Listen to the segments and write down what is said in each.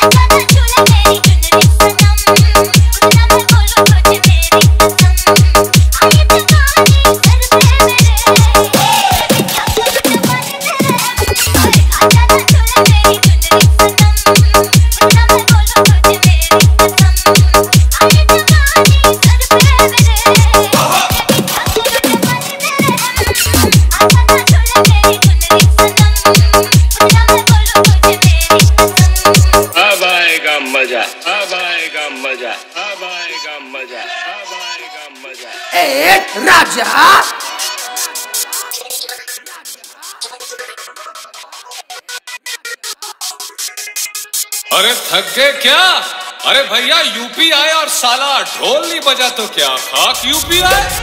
मजा, अब आएगा मजा, अब आएगा मजा, अब आएगा मजा। ए राजा अरे थक गए क्या? अरे भैया यूपी आए और साला ढोल नहीं बजा तो क्या खाक यूपी आए?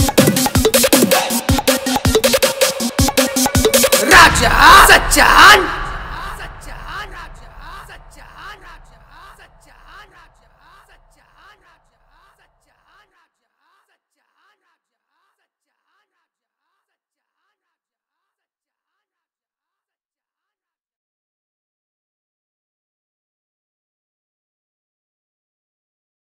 सच्चान